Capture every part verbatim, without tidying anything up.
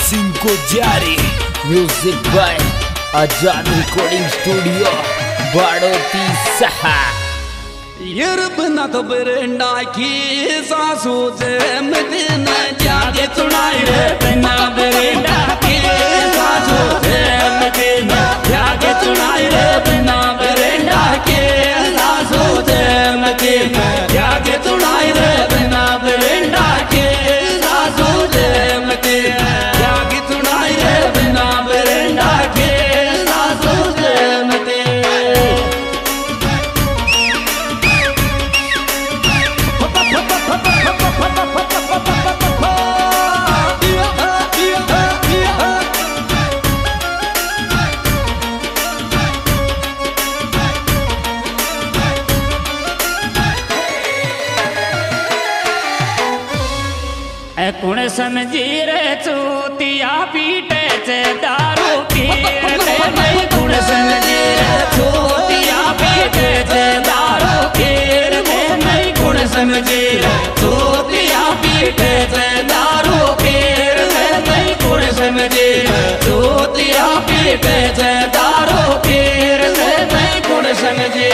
Mixing को जारी। Music by Azad recording studio बाड़ोती सहा। बना तो बरंडा की सासू से मदन जाके सुनाई रे बना बरंडा की सासू से मदन जाके सुनाई रे बना बरंडा के सासू से मदन जाके सुनाई रे बना बरंडा के सासू से मदन जाके सुनाई रे बना बरंडा के सासू से मदन। कुण समझी रे चूतिया पीटे से दारू पीते नहीं। कुण समझी रे चूतिया पीटे से दारू पीते नहीं। कुण समझी रे चूतिया पीटे से दारू पीते नहीं। कुण समझी रे चूतिया पीटे से दारू पीते नहीं। कुण समझी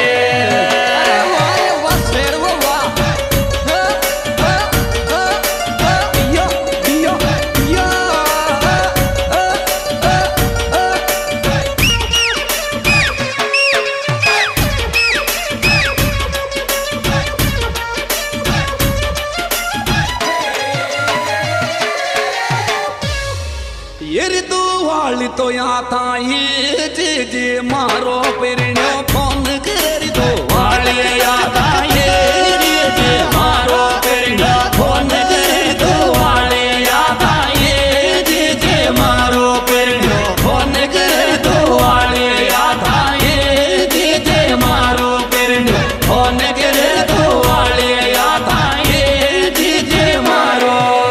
तो यहाँ था ये जे जे मारो पेरिनो फोन करी तो वाले आता ये जे जे मारो पेरिनो फोन करी तो वाले आता ये जे जे मारो पेरिनो फोन करी तो वाले आता ये जे जे मारो पेरिनो फोन करी तो वाले आता ये जे जे मारो।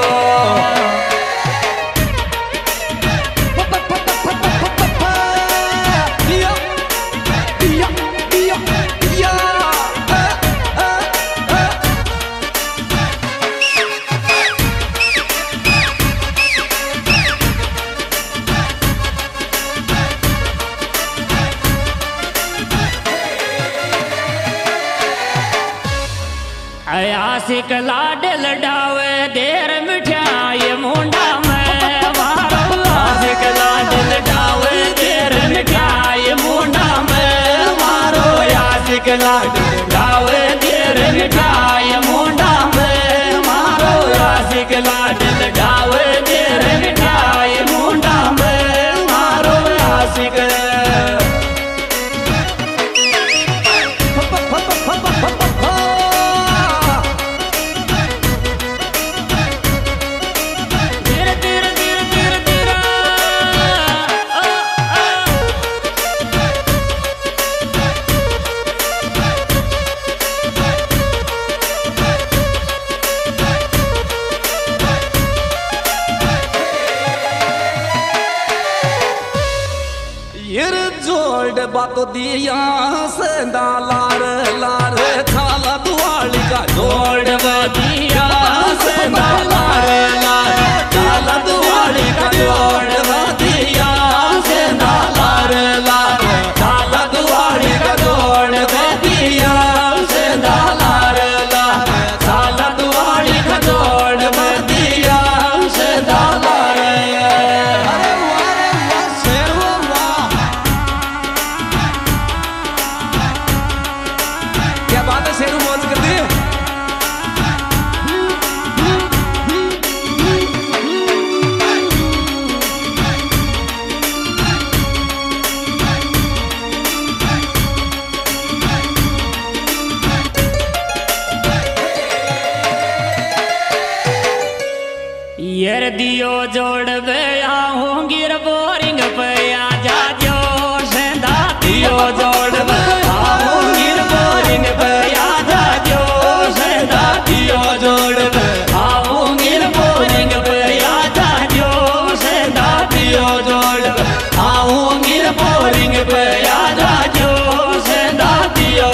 आशिक लाडल डावे देर मिठाई मुंडा में मारो। आशिक लाडल डावे देर मिठाई मुंडा में मारो। आशिक लाडल डावे देर मिठाई मुंडा में मारो। आशिक लाडल डावे देर मिठाई मुंडा में मारो। आशिक बातो दिया सेंदा लार लार थाला दुआली का जोड़ दिया सेंदा लार लार थाला दुआली का जोड़ दिया सेंदा लार लार थाला दुआली का जोड़ दिया सेंदा लार लार थाला दुआली का जोड़ दिया सेंदा लार। यार दियो जोड़ गया होंगी बोरिंग पे आ जा जो सेंधा। दियो जोड़ गया होंगी बोरिंग पे आ जा जो सेंधा। दियो जोड़ गया होंगी बोरिंग पे आ जा जो सेंधा। दियो जोड़ गया होंगी बोरिंग पे आ जा जो सेंधा। दियो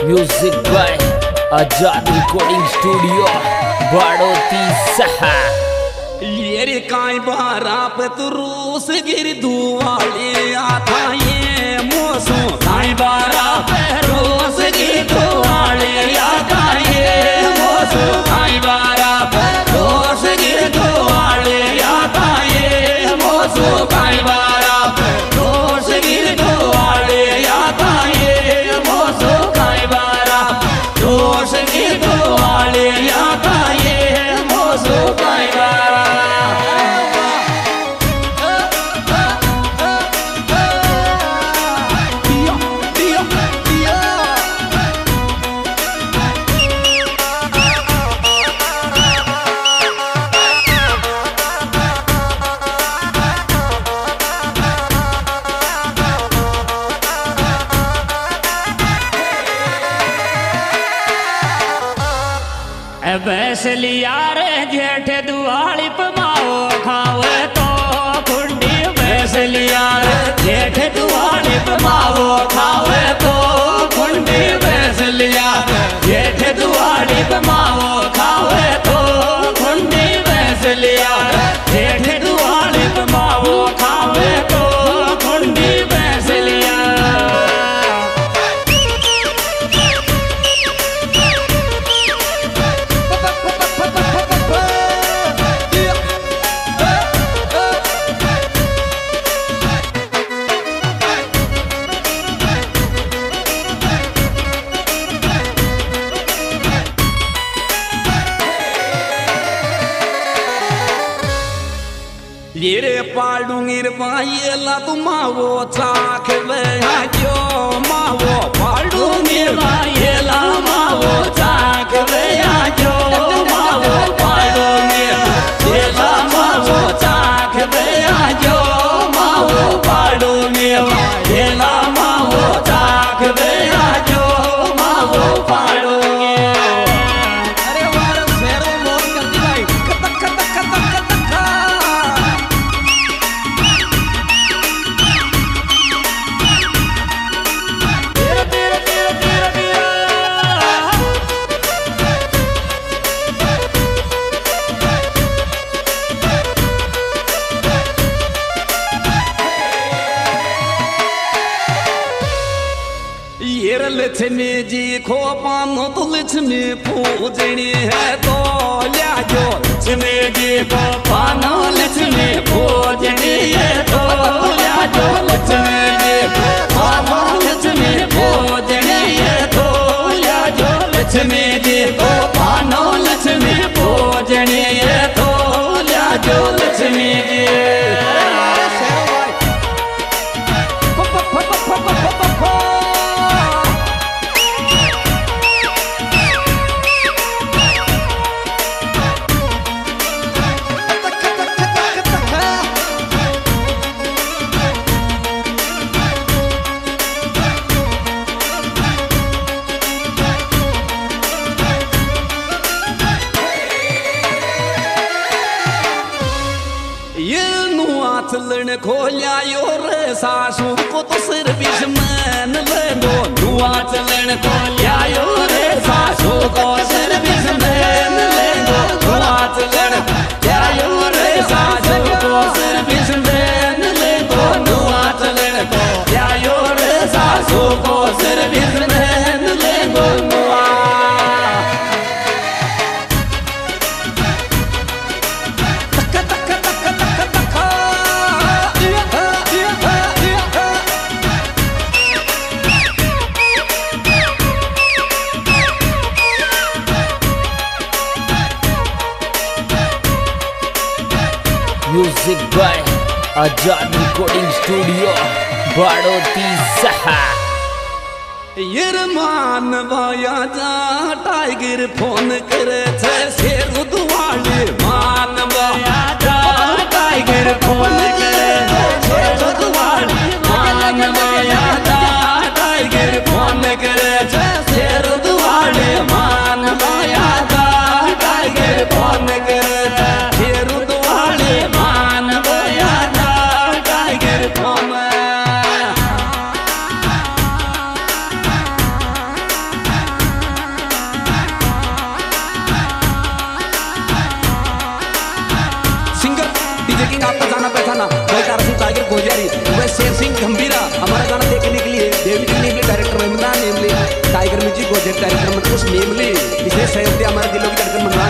music by Azad recording studio बाड़ोती सहा। ये रे काई बारा पे तू रूस गिर दुआले आता ये मौसम काई बारा पे रूस गिर दुआले आता ये मौसम काई बारा पे रूस गिर दुआले आता ये मौसम काई बारा पे रूस गिर दुआले आता ये मौसम काई बारा रूस गिर दुआले आता ये मौसम काई बारा। बैस लिया रे जेठ दुआली पमाओ खावे तो कुंडी बैस लिया रे जेठ दुआली पमाओ खावे तो कुंडी बैस लिया जेठ दुआली पमाओ खावे तो कुंडी बैस लिया जेठ दुआली पमाओ खावे तो कुंडी बैस लिया। ये रे पाडूंगीर पायेला तू मावो चाख जो मावो पाडूंगीर पायेला मावो चाख जो मावो पाडूंगीर येला मावो चाख जो मावो पाडूंगीर येला मावो चाख जो मावो पाडूंगीर। अरे वार शेरो मोर करती भाई कतक कतक कतक कतक लक्ष्मी जी खोपानो तो लक्ष्मी पूजनी है तो लिया जो लक्ष्मी जी खोपानो लक्ष्मी पूजनी है तो लिया जो लक्ष्मी जी खोपानो लक्ष्मी पूजनी है तो लिया जो लक्ष्मी जी खोपानो लक्ष्मी पूजनी है तो लिया जो लक्ष्मी जी। चलन खोलिया योर सासू को तो सिर बीच मैन ले दो दुआ चलन खोलिया योर सासू को सिर बीच मैन ले दो दुआ चलन क्या योर सासू को सिर बीच मैन ले दो दुआ चलन क्या योर सासू को सिर बीच मैन ले दो दुआ। Music by Azad recording studio बाड़ोती सहा। यरमान बाया जा टाइगर फोन करे छे शेर दुआले मान बाया जा टाइगर फोन करे शेर दुआले मान बाया जा टाइगर फोन करे छे शेर दुआले मान बाया जा टाइगर फोन करे शेर दुआले मान बाया जा टाइगर फोन। की धड़कन मंगला